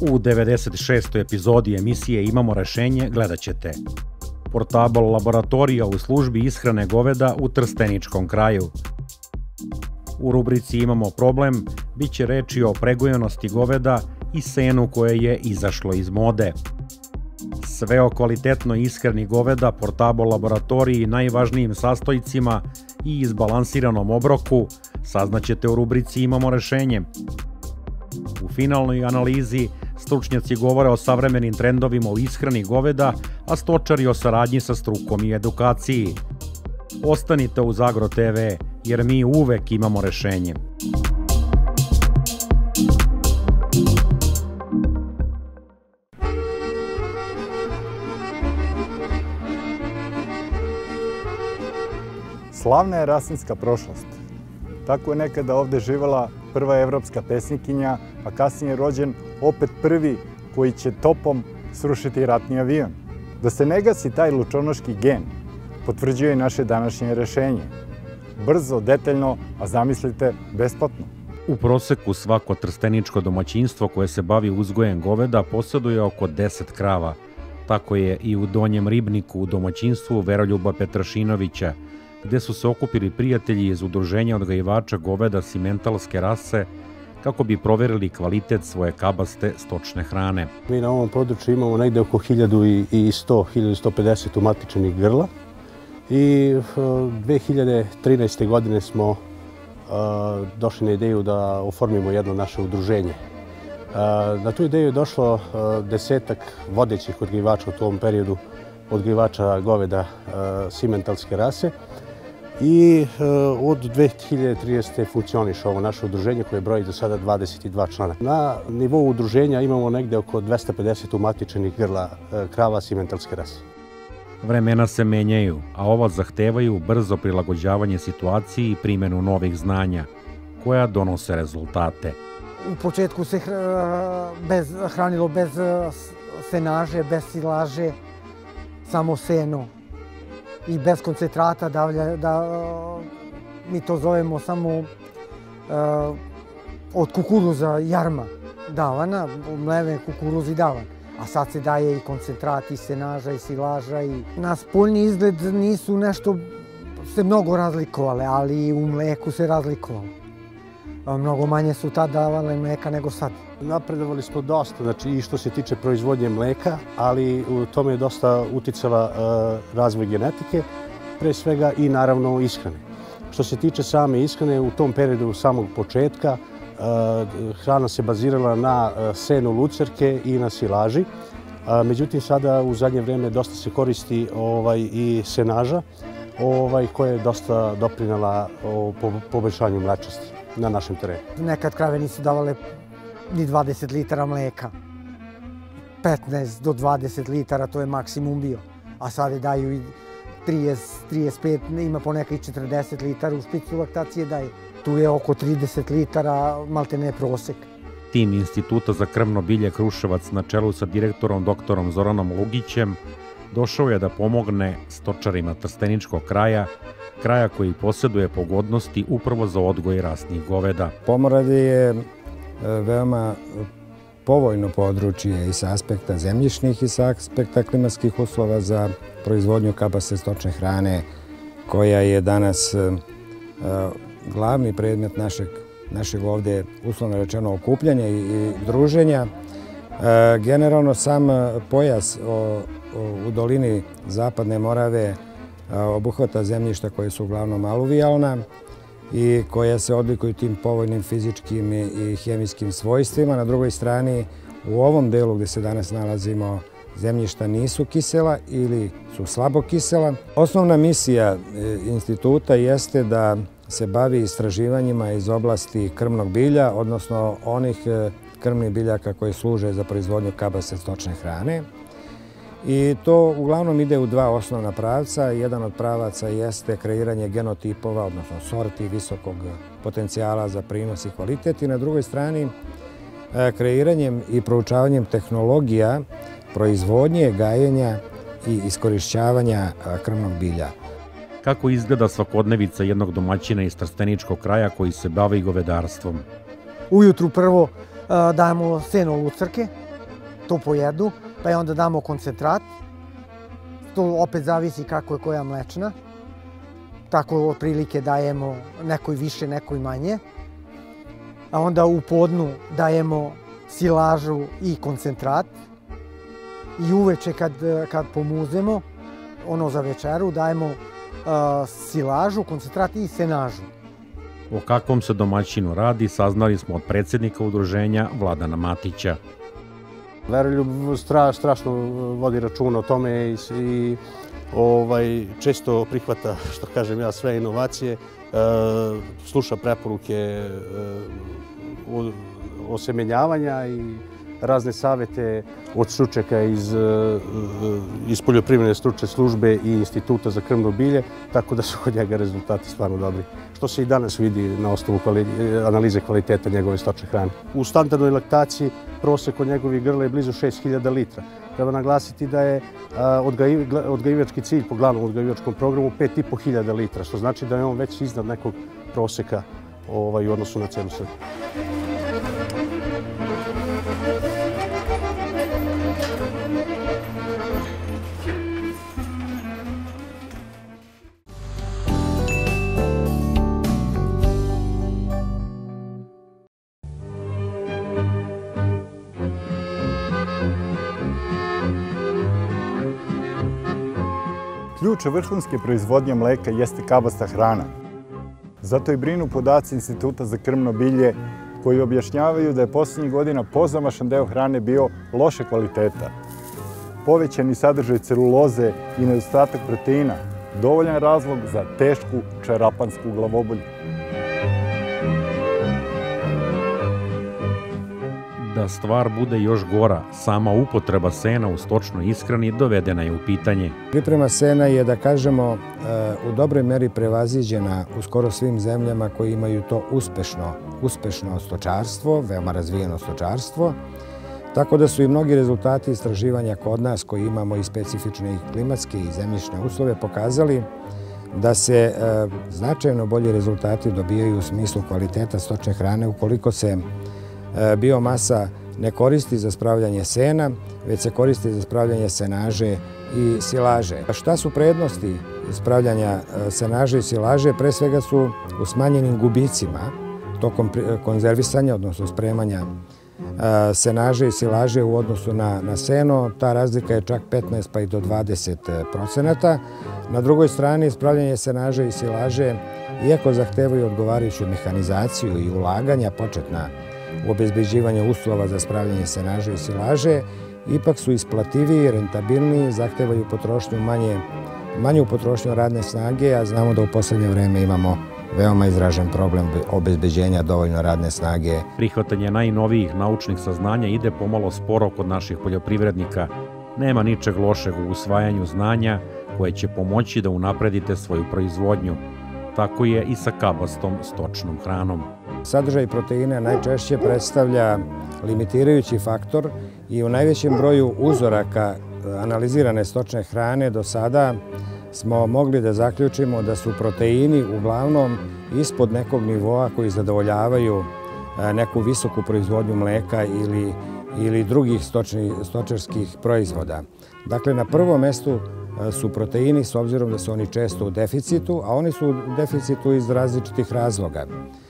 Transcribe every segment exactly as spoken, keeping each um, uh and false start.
U devedeset šestoj epizodi emisije Imamo rešenje gledat ćete portabl laboratorija u službi ishrane goveda u Trsteničkom kraju. U rubrici Imamo problem bit će reči o pregojenosti goveda i senu koje je izašlo iz mode. Sve o kvalitetnoj ishrani goveda, portabl laboratoriji, najvažnijim sastojcima i izbalansiranom obroku saznaćete u rubrici Imamo rešenje. U finalnoj analizi stručnjaci govore o savremenim trendovima u ishrani goveda, a stočari o saradnji sa strukom i edukaciji. Ostanite uz Agro te ve, jer mi uvek imamo rešenje. Slavna je rasinska prošlost. Tako je nekada ovde živela prva evropska pesnikinja, a kasnije rođen opet prvi koji će topom srušiti ratni avion. Da se ne gasi taj lučonoški gen, potvrđuje i naše današnje rešenje. Brzo, detaljno, a zamislite, besplatno. U proseku svako trsteničko domaćinstvo koje se bavi uzgojem goveda posjeduje oko deset krava. Tako je i u Donjem Ribniku u domaćinstvu Veroljuba Petrašinovića, gde su se okupili prijatelji iz udruženja odgajivača goveda simentalske rase kako bi proverili kvalitet svoje kabaste stočne hrane. Mi na ovom području imamo negde oko hiljadu i sto do hiljadu sto pedeset umatičenih grla i dve hiljade trinaeste. godine smo došli na ideju da oformimo jedno naše udruženje. Na tu ideju je došlo desetak vodećih odgajivača u tom periodu, odgajivača goveda simentalske rase. I od dve hiljade trinaeste. funkcioniše ovo naše udruženje koje broji do sada dvadeset dva člana. Na nivou udruženja imamo negde oko dvesta pedeset umatičenih grla krava simentalske rase. Vremena se menjaju, a ova zahtevaju brzo prilagođavanje situaciji i primjenu novih znanja, koja donose rezultate. U početku se hranilo bez senaže, bez silaže, samo seno i bez koncentrata, da mi to zovemo samo od kukuruza jarma davana, mleven kukuruz i davan. A sad se daje i koncentrat, i senaža, i silaža. Na spoljni izgled nisu nešto se mnogo razlikovale, ali i u mleku se razlikovalo. Mnogo manje su tad davale mleka nego sad. Napredovali smo dosta, znači i što se tiče proizvodnje mleka, ali u tome je dosta uticala razvoj genetike, pre svega i naravno ishrane. Što se tiče same ishrane, u tom periodu samog početka hrana se bazirala na senu lucerke i na silaži. Međutim, sada u zadnje vreme dosta se koristi i senaža koja je dosta doprinela poboljšanju mlečnosti na našem terenu. Nekad krave nisu davale ni dvadeset litara mleka. petnaest do dvadeset litara, to je maksimum bio. A sada daju i trideset, trideset pet, ima ponekad i četrdeset litara, u špicu laktacije daje. Tu je oko trideset litara, malte ne prosek. Tim Instituta za krmno bilje Kruševac na čelu sa direktorom doktorom Zoranom Lugićem došao je da pomogne stočarima Trsteničkog kraja, kraja koji posjeduje pogodnosti upravo za odgoj rasnih goveda. Pomoravlje je veoma povoljno područje i sa aspekta zemljišnih i sa aspekta klimatskih uslova za proizvodnju kabaste stočne hrane, koja je danas glavni predmet našeg ovde, uslovno rečeno, okupljanja i druženja. Generalno sam pojas u dolini Zapadne Morave obuhvata zemljišta koje su uglavnom aluvijalna i koja se odlikuju tim povoljnim fizičkim i hemijskim svojstvima. Na drugoj strani, u ovom delu gde se danas nalazimo, zemljišta nisu kisela ili su slabo kisela. Osnovna misija instituta jeste da se bavi istraživanjima iz oblasti krmnog bilja, odnosno onih krmnih biljaka koje služe za proizvodnju kabaste stočne hrane. I to uglavnom ide u dva osnovna pravca. Jedan od pravaca jeste kreiranje genotipova, odnosno sorti visokog potencijala za prinos i kvalitet. I na drugoj strani kreiranjem i proučavanjem tehnologija proizvodnje, gajenja i iskorišćavanja krmnog bilja. Kako izgleda svakodnevica jednog domaćina iz Trsteničkog kraja koji se bavi govedarstvom? Ujutru prvo dajemo seno lucerke, to pojedu, pa je onda damo koncentrat. To opet zavisi kako je koja mlečna. Tako otprilike dajemo nekoj više, nekoj manje. A onda u podnu dajemo silažu i koncentrat. I uveče kad, kad pomuzemo, ono za večeru, dajemo uh, silažu, koncentrat i senažu. O kakvom se domaćinu radi saznali smo od predsjednika udruženja Vladana Matića. Veroljub stra, strašno vodi računa o tome i, i ovaj, često prihvata, što kažem ja, sve inovacije, e, sluša preporuke e, osemenjavanja i razne savete od stručnjaka iz, iz poljoprivredne stručne službe i Instituta za krmno bilje, tako da su kod njega rezultati stvarno dobri. Što se i danas vidi na osnovu kvali, analize kvaliteta njegove stočne hrane. U standardnoj laktaciji prosek od njegovih grla je blizu šest hiljada litra. Treba naglasiti da je odgajivački cilj po glavnom odgajivačkom programu pet i po hiljada litra, što znači da je on već iznad nekog proseka ovaj, u odnosu na celu Srbiju. Ključ vrhunske proizvodnje mleka jeste kabasta hrana. Zato i brinu podaci Instituta za krmno bilje koji objašnjavaju da je posljednjih godina pozamašan deo hrane bio loše kvaliteta. Povećani sadržaj celuloze i nedostatak proteina dovoljan razlog za tešku čarapansku glavobolju. Da stvar bude još gora, sama upotreba sena u stočnoj ishrani dovedena je u pitanje. Priprema sena je, da kažemo, u dobroj meri prevaziđena u skoro svim zemljama koji imaju to uspešno, uspešno stočarstvo, veoma razvijeno stočarstvo. Tako da su i mnogi rezultati istraživanja kod nas, koji imamo i specifične i klimatske i zemljišne uslove, pokazali da se značajno bolji rezultati dobijaju u smislu kvaliteta stočne hrane ukoliko se biomasa ne koristi za spravljanje sena, već se koristi za spravljanje senaže i silaže. Šta su prednosti spravljanja senaže i silaže? Pre svega su u smanjenim gubicima tokom konzervisanja, odnosno spremanja senaže i silaže u odnosu na, na seno. Ta razlika je čak petnaest pa i do dvadeset procenata. Na drugoj strani, spravljanje senaže i silaže, iako zahtevaju odgovarajuću mehanizaciju i ulaganja početna u obezbeđivanje uslova za spravljanje senaže i silaže, ipak su isplativiji, rentabilniji, zahtevaju potrošnju manje, manju potrošnju radne snage, a znamo da u poslednje vreme imamo veoma izražen problem obezbeđenja dovoljno radne snage. Prihvatanje najnovijih naučnih saznanja ide pomalo sporo kod naših poljoprivrednika. Nema ničeg lošeg u usvajanju znanja koje će pomoći da unapredite svoju proizvodnju. Tako je i sa kabastom stočnom hranom. Sadržaj proteina najčešće predstavlja limitirajući faktor i u najvećem broju uzoraka analizirane stočne hrane do sada smo mogli da zaključimo da su proteini uglavnom ispod nekog nivoa koji zadovoljavaju neku visoku proizvodnju mleka ili, ili drugih stočni, stočarskih proizvoda. Dakle, na prvom mestu su proteini, s obzirom da su oni često u deficitu, a oni su u deficitu iz različitih razloga.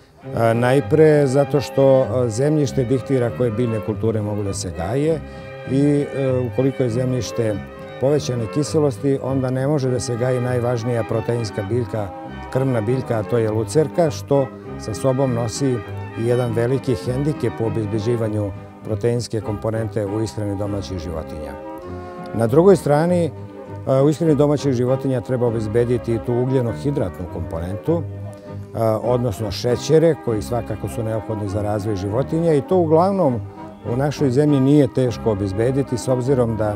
Najpre zato što zemljište diktira koje biljne kulture mogu da se gaje i ukoliko je zemljište povećane kiselosti, onda ne može da se gaji najvažnija proteinska biljka, krmna biljka, a to je lucerka, što sa sobom nosi i jedan veliki hendikep u obezbeđivanju proteinske komponente u ishrani domaćih životinja. Na drugoj strani, u ishrani domaćih životinja treba obezbediti tu ugljenohidratnu komponentu, odnosno šećere koji svakako su neophodni za razvoj životinja i to uglavnom u našoj zemlji nije teško obezbediti s obzirom da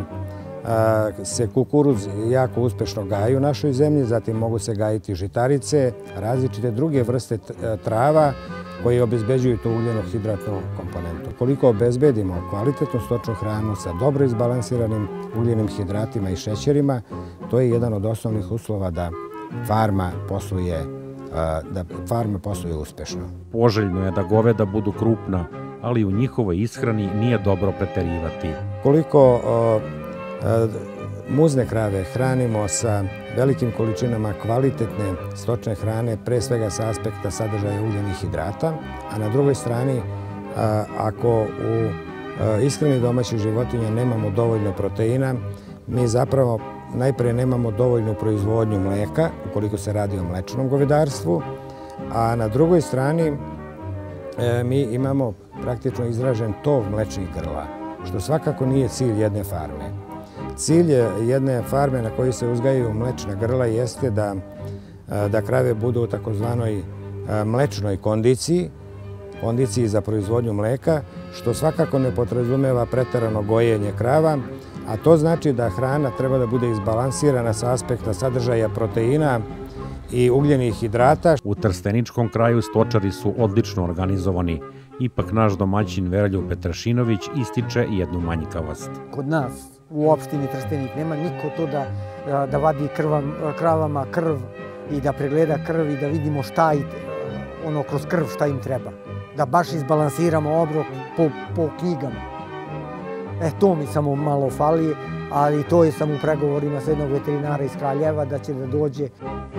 se kukuruz jako uspešno gaji u našoj zemlji, zatim mogu se gajiti žitarice, različite druge vrste trava koje obezbeđuju tu ugljenohidratnu komponentu. Koliko obezbedimo kvalitetnu stočnu hranu sa dobro izbalansiranim ugljenim hidratima i šećerima, to je jedan od osnovnih uslova da farma posluje da farma posluje uspešno. Poželjno je da goveda budu krupna, ali u njihovoj ishrani nije dobro preterivati. ukoliko muzne krave hranimo sa velikim količinama kvalitetne stočne hrane, pre svega sa aspekta sadržaja ugljenih hidrata, a na drugoj strani, ako u ishrani domaćih životinja nemamo dovoljno proteina, mi zapravo najpre nemamo dovoljnu proizvodnju mleka, ukoliko se radi o mlečnom govedarstvu, a na drugoj strani mi imamo praktično izražen tov mlečnih grla, što svakako nije cilj jedne farme. Cilj jedne farme na kojoj se uzgajaju mlečna grla jeste da, da krave budu u takozvanoj mlečnoj kondiciji, kondiciji za proizvodnju mleka, što svakako ne podrazumeva preterano gojenje krava, a to znači da hrana treba da bude izbalansirana sa aspekta sadržaja proteina i ugljenih hidrata. U Trsteničkom kraju stočari su odlično organizovani. Ipak naš domaćin Veroljub Petrašinović ističe jednu manjkavost. Kod nas u opštini Trstenik nema niko to da, da vadi krvam, kravama krv i da pregleda krv i da vidimo šta i, ono kroz krv šta im treba. Da baš izbalansiramo obrok po, po knjigama. E, to mi samo malo fali, ali to je sam u pregovorima s jednog veterinara iz Kraljeva da će da dođe.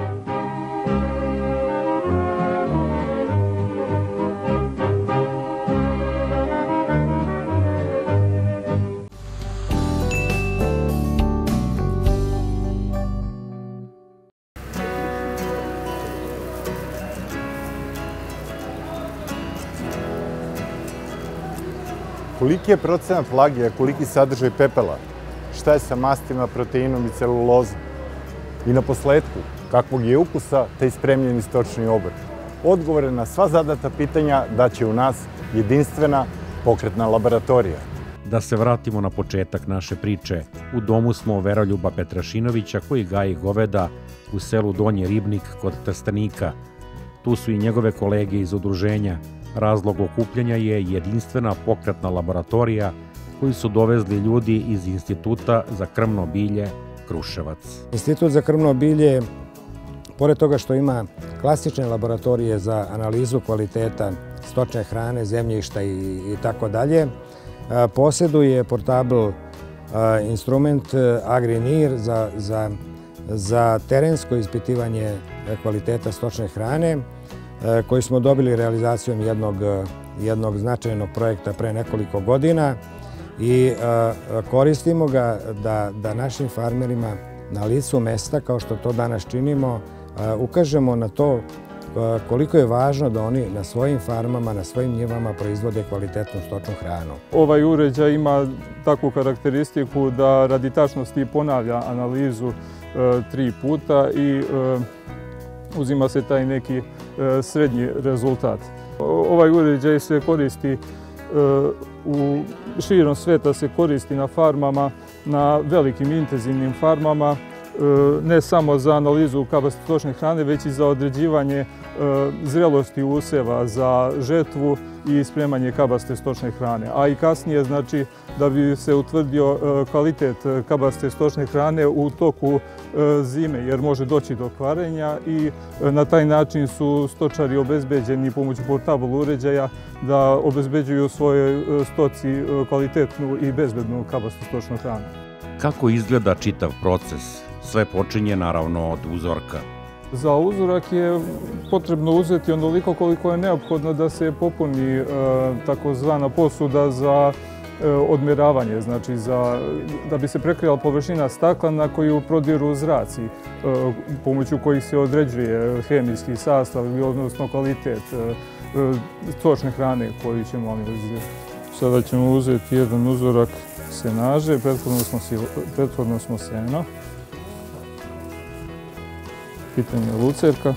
Koliki je procenat vlage, a koliki sadržaj pepela? Šta je sa mastima, proteinom i celulozom? I na posledku, kakvog je ukusa taj spremljeni stočni obrok? Odgovore na sva zadata pitanja daće u nas jedinstvena pokretna laboratorija. Da se vratimo na početak naše priče. U domu smo Veroljuba Petrašinovića koji gaji goveda u selu Donji Ribnik kod Trstenika. Tu su i njegove kolege iz udruženja. Razlog okupljanja je jedinstvena pokretna laboratorija koju su dovezli ljudi iz Instituta za krmno bilje Kruševac. Institut za krmno bilje, pored toga što ima klasične laboratorije za analizu kvaliteta stočne hrane, zemljišta i tako dalje, posjeduje portable instrument AgriNIR za, za, za terensko ispitivanje kvaliteta stočne hrane, koji smo dobili realizacijom jednog, jednog značajnog projekta pre nekoliko godina i koristimo ga da, da našim farmerima na licu mesta, kao što to danas činimo, ukažemo na to koliko je važno da oni na svojim farmama, na svojim njivama proizvode kvalitetnu stočnu hranu. Ovaj uređaj ima takvu karakteristiku da radi tačnosti ponavlja analizu tri puta i uzima se taj neki srednji rezultat. Ovaj uređaj se koristi u širom sveta, se koristi na farmama, na velikim intenzivnim farmama, ne samo za analizu kapaciteta stočne hrane, već i za određivanje zrelosti useva za žetvu i spremanje kapaciteta stočne hrane. A i kasnije, znači, da bi se utvrdio kvalitet kapaciteta stočne hrane u toku zime, jer može doći do kvarenja i na taj način su stočari obezbeđeni pomoću portable uređaja da obezbeđuju svojoj stoci kvalitetnu i bezbednu kapacitetu stočne hrane. Kako izgleda čitav proces? Sve počinje naravno od uzorka. Za uzorak je potrebno uzeti onoliko koliko je neophodno da se popuni takozvana posuda za odmeravanje, znači za, da bi se prekrila površina stakla na koju prodiru zraci, pomoću kojih se određuje hemijski sastav, odnosno kvalitet stočne hrane koju ćemo analizirati. Sada ćemo uzeti jedan uzorak senaže, prethodno smo, prethodno smo seno. Pitanje lucerka.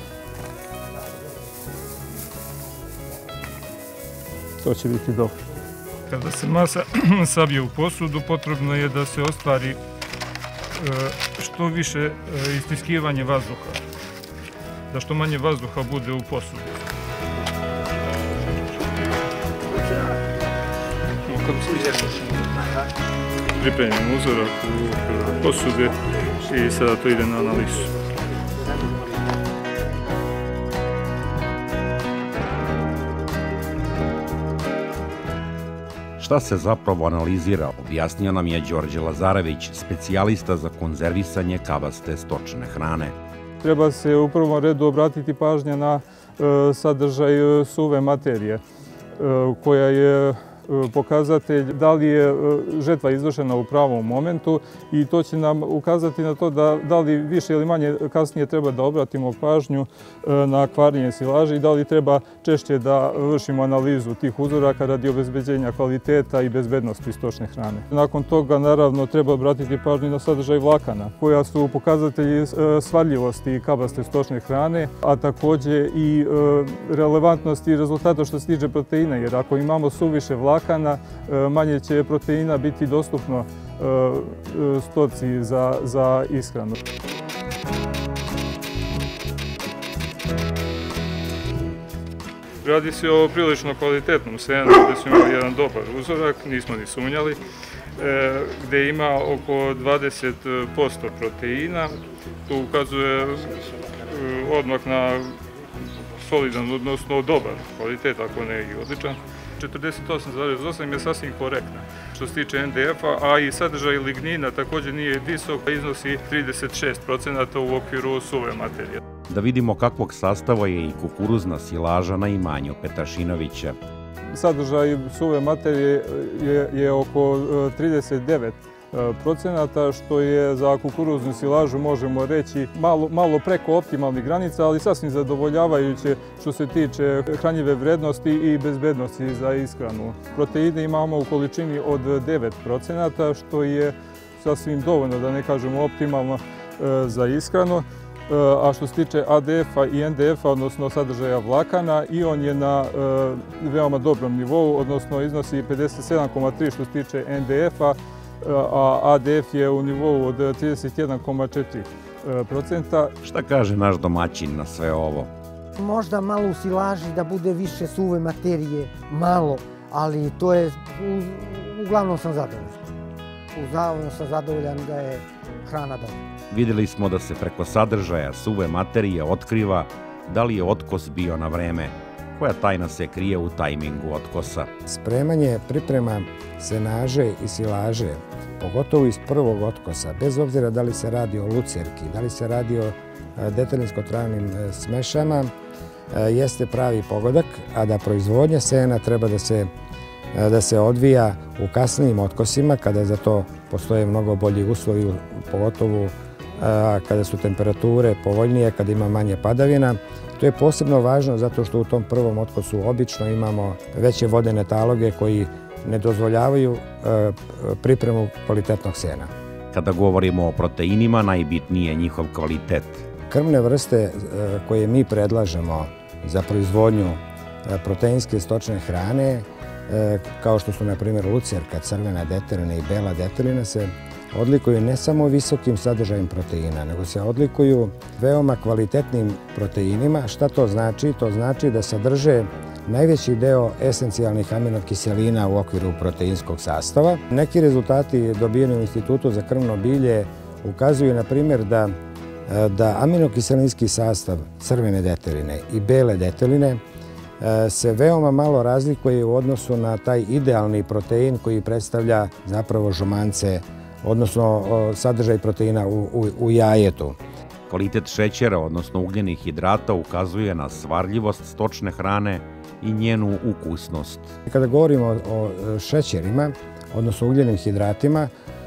To će biti dobro. Kada se masa sabije u posudu, potrebno je da se ostvari što više istiskivanje vazduha, da što manje vazduha bude u posudu. Pripremim uzorak u posude i sada to ide na analizu. Šta se zapravo analizira, objasnio nam je Đorđe Lazarević, specijalista za konzervisanje kabaste stočne hrane. Treba se u prvom redu obratiti pažnja na sadržaj suve materije, koja je pokazatelj da li je žetva izvršena u pravom momentu i to će nam ukazati na to da, da li više ili manje kasnije treba da obratimo pažnju na kvarenje silaže i da li treba češće da vršimo analizu tih uzoraka radi obezbeđenja kvaliteta i bezbednosti stočne hrane. Nakon toga naravno treba obratiti pažnju na sadržaj vlakana koja su pokazatelji svarljivosti kabaste stočne hrane, a takođe i relevantnosti rezultata što se tiče proteina, jer ako imamo suviše vlakana, manje će proteina biti dostupno stoci za, za ishranu. Radi se o prilično kvalitetnom senu, gde smo imali jedan dobar uzorak, nismo ni sumnjali, gde ima oko dvadeset posto proteina. To ukazuje odmah na solidan, odnosno dobar kvalitet, ako ne i odličan. četrdeset osam zarez osam je sasvim korektna što se tiče en de efa, a i sadržaj lignina također nije visok, iznosi trideset šest procenata u okviru suve materije. Da vidimo kakvog sastava je i kukuruzna silaža na imanju Petašinovića. Sadržaj suve materije je, je oko trideset devet procenata, što je za kukuruznu silažu, možemo reći, malo, malo preko optimalnih granica, ali sasvim zadovoljavajuće što se tiče hranjive vrednosti i bezbednosti za ishranu. Proteine imamo u količini od devet procenata, što je sasvim dovoljno, da ne kažemo optimalno, za ishranu. A što se tiče a de efa i en de efa, odnosno sadržaja vlakana, i on je na veoma dobrom nivou, odnosno iznosi pedeset sedam zarez tri što se tiče en de efa, a a de ef je u nivou od trideset jedan zarez četiri procenta. Šta kaže naš domaćin na sve ovo? Možda malo u silaži da bude više suve materije, malo, ali to je, uglavnom sam zadovoljan. Uglavnom sam zadovoljan da je hrana dobra. Vidjeli smo da se preko sadržaja suve materije otkriva da li je otkos bio na vreme. Koja tajna se krije u tajmingu otkosa? Spremanje priprema senaže i silaže, pogotovo iz prvog otkosa, bez obzira da li se radi o lucerki, da li se radi o detelinsko-travnim smešama, jeste pravi pogodak, a da proizvodnja sena treba da se, da se odvija u kasnijim otkosima, kada za to postoje mnogo bolji uslovi, pogotovo kada su temperature povoljnije, kada ima manje padavina. To je posebno važno zato što u tom prvom otkosu obično imamo veće vodene taloge koji ne dozvoljavaju pripremu kvalitetnog sena. Kada govorimo o proteinima, najbitniji je njihov kvalitet. Krmne vrste koje mi predlažemo za proizvodnju proteinske stočne hrane, kao što su na primjer lucerka, crvena detelina i bela detelina, se odlikuju ne samo visokim sadržajem proteina, nego se odlikuju veoma kvalitetnim proteinima. Šta to znači? To znači da sadrže najveći deo esencijalnih aminokiselina u okviru proteinskog sastava. Neki rezultati dobijeni u Institutu za krmno bilje ukazuju, na primjer, da, da aminokiselinski sastav crvene deteline i bele deteline se veoma malo razlikuje u odnosu na taj idealni protein koji predstavlja zapravo žumance, odnosno sadržaj proteina u, u, u jajetu. Kvalitet šećera, odnosno ugljenih hidrata, ukazuje na svarljivost stočne hrane i njenu ukusnost. Kada govorimo o šećerima, odnosno ugljenim hidratima,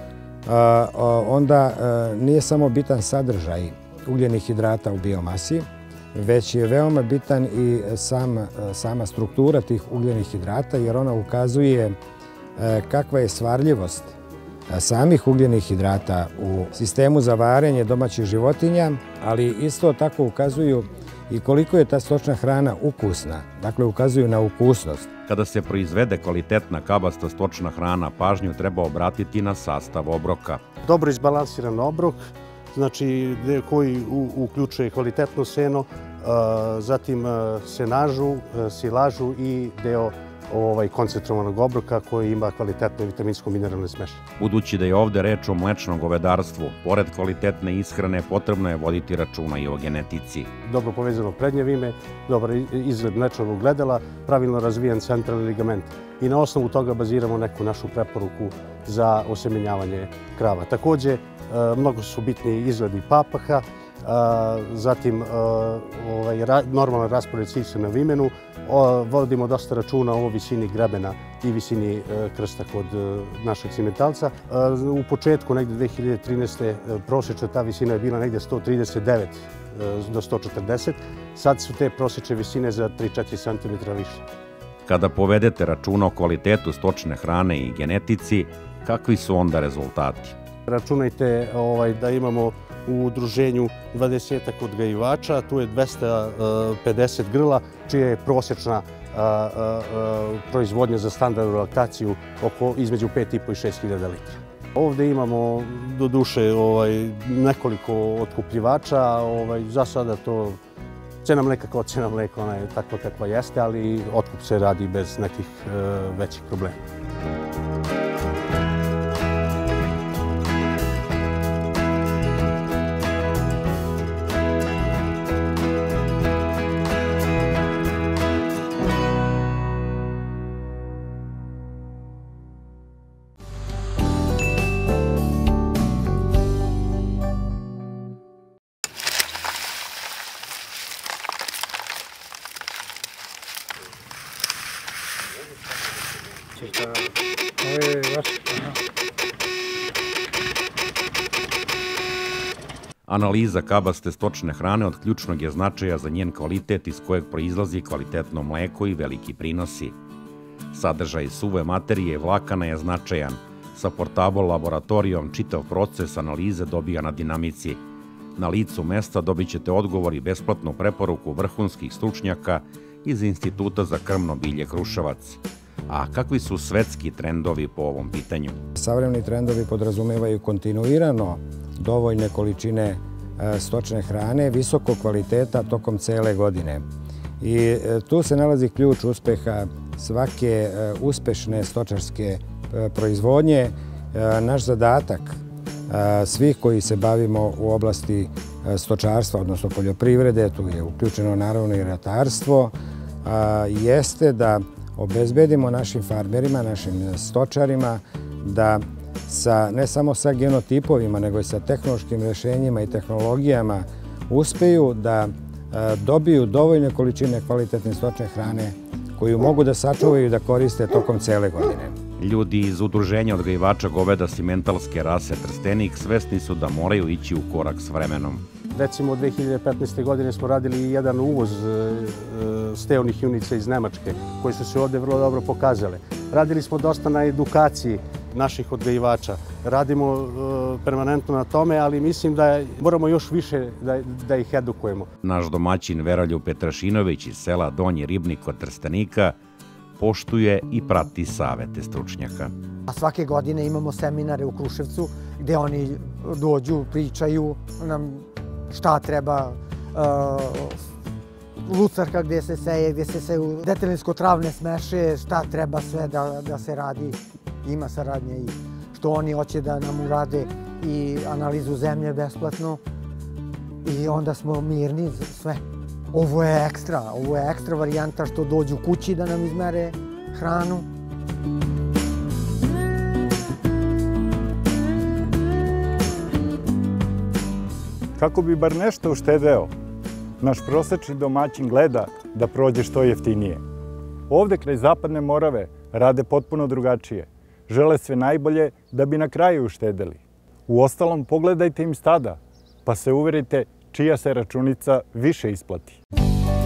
onda nije samo bitan sadržaj ugljenih hidrata u biomasi, već je veoma bitan i sam, sama struktura tih ugljenih hidrata, jer ona ukazuje kakva je svarljivost samih ugljenih hidrata u sistemu za varenje domaćih životinja, ali isto tako ukazuju i koliko je ta stočna hrana ukusna, dakle ukazuju na ukusnost. Kada se proizvede kvalitetna kabasta stočna hrana, pažnju treba obratiti na sastav obroka. Dobro izbalansiran obrok, znači koji uključuje kvalitetno seno, zatim senažu, silažu i deo ovaj, koncentrovanog obroka koji ima kvalitetne vitaminsko-mineralne smeše. Budući da je ovde reč o mlečnom govedarstvu, pored kvalitetne ishrane potrebno je voditi računa i o genetici. Dobro povezano prednje vime, dobar izgled mlečnog ogledala, pravilno razvijen centralni ligament. I na osnovu toga baziramo neku našu preporuku za osemenjavanje krava. Takođe, mnogo su bitni izgledi papaha, zatim normalan raspored sisa na vimenu, vodimo dosta računa o visini grebena i visini krsta kod našeg simentalca. U početku, negde dve hiljade trinaeste. prosječna ta visina je bila negde sto trideset devet do sto četrdeset. Sad su te prosječne visine za tri do četiri centimetra više. Kada povedete računa o kvalitetu stočne hrane i genetici, kakvi su onda rezultati? Računajte da imamo u udruženju dvadesetak odgajivača, tu je dvesta pedeset grla, čija je prosječna proizvodnja za standardnu laktaciju između pet i po i šest hiljada litara. Ovde imamo do duše nekoliko otkupljivača, za sada to cena mleka kao cena mleka, ona je takva kakva jeste, ali otkup se radi bez nekih većih problema. Analiza kabaste stočne hrane od ključnog je značaja za njen kvalitet iz kojeg proizlazi kvalitetno mleko i veliki prinosi. Sadržaj suve materije vlakana je značajan. Sa Portable laboratorijom čitav proces analize dobija na dinamici. Na licu mesta dobit ćete odgovor i besplatnu preporuku vrhunskih stručnjaka iz Instituta za krmno bilje Kruševac. A kakvi su svetski trendovi po ovom pitanju? Savremeni trendovi podrazumevaju kontinuirano dovoljne količine stočne hrane, visokog kvaliteta tokom cele godine. I tu se nalazi ključ uspeha svake uspešne stočarske proizvodnje. Naš zadatak svih koji se bavimo u oblasti stočarstva, odnosno poljoprivrede, tu je uključeno naravno i ratarstvo, jeste da obezbedimo našim farmerima, našim stočarima da sa, ne samo sa genotipovima, nego i sa tehnološkim rešenjima i tehnologijama uspeju da dobiju dovoljne količine kvalitetne stočne hrane koju mogu da sačuvaju i da koriste tokom cele godine. Ljudi iz udruženja odgajivača goveda simentalske rase Trstenik svesni su da moraju ići u korak s vremenom. Recimo, od dve hiljade petnaeste. godine smo radili i jedan uvoz steonih junica iz Nemačke, koji su se ovde vrlo dobro pokazale. Radili smo dosta na edukaciji naših odgajivača. Radimo permanentno na tome, ali mislim da moramo još više da ih edukujemo. Naš domaćin Veroljub Petrašinović iz sela Donji Ribnik kod Trstenika poštuje i prati savete stručnjaka. Svake godine imamo seminare u Kruševcu gde oni dođu, pričaju nam šta treba, lucarka gde se seje, gde se seju detelinsko-travne smeše, šta treba sve da se radi. Ima saradnje i što oni hoće da nam urade i analizu zemlje besplatno i onda smo mirni za sve. Ovo je ekstra, ovo je ekstra varijanta što dođu kući da nam izmere hranu. Kako bi bar nešto uštedeo, naš prosečni domaćin gleda da prođe što jeftinije. Ovde kraj Zapadne Morave rade potpuno drugačije. Žele sve najbolje da bi na kraju uštedeli. Uostalom, pogledajte im stada, pa se uverite čija se računica više isplati.